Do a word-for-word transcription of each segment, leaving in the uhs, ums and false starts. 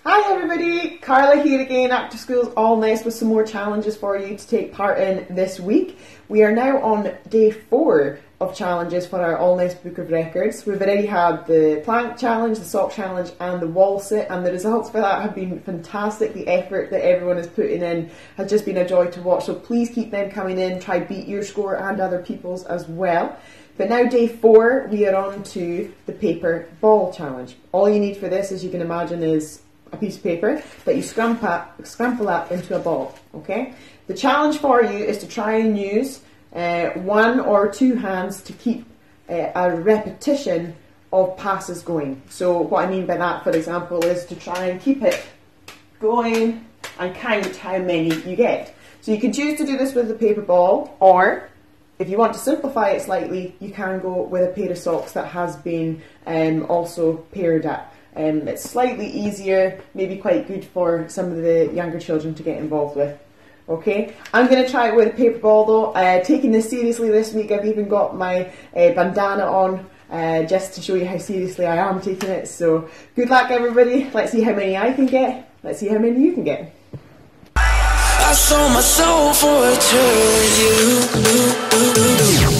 Hi everybody, Karla here again, After School's Alness, with some more challenges for you to take part in this week. We are now on day four of challenges for our Alness Book of Records. We've already had the plank challenge, the sock challenge and the wall sit, and the results for that have been fantastic. The effort that everyone is putting in has just been a joy to watch, so please keep them coming in, try beat your score and other people's as well. But now day four, we are on to the paper ball challenge. All you need for this, as you can imagine, is a piece of paper that you scrump up, scrumple up into a ball, okay? The challenge for you is to try and use uh, one or two hands to keep uh, a repetition of passes going. So what I mean by that, for example, is to try and keep it going and count how many you get. So you can choose to do this with the paper ball, or if you want to simplify it slightly, you can go with a pair of socks that has been um, also paired up. Um, it's slightly easier, maybe quite good for some of the younger children to get involved with. Okay, I'm going to try it with a paper ball though. Uh, taking this seriously this week, I've even got my uh, bandana on uh, just to show you how seriously I am taking it. So good luck everybody, let's see how many I can get, let's see how many you can get. I sold my soul for eternity.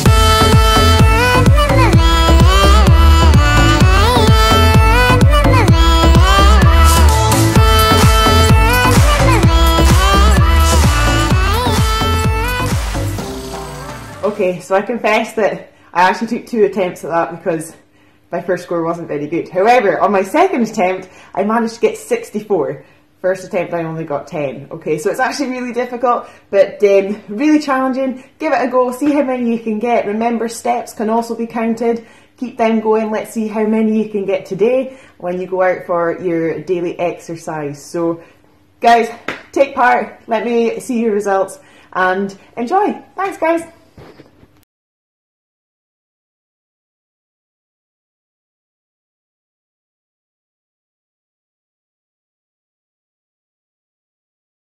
Okay, so I confess that I actually took two attempts at that because my first score wasn't very good. However, on my second attempt, I managed to get sixty-four. First attempt, I only got ten. Okay, so it's actually really difficult, but um, really challenging. Give it a go, see how many you can get. Remember, steps can also be counted. Keep them going. Let's see how many you can get today when you go out for your daily exercise. So, guys, take part. Let me see your results and enjoy. Thanks, guys.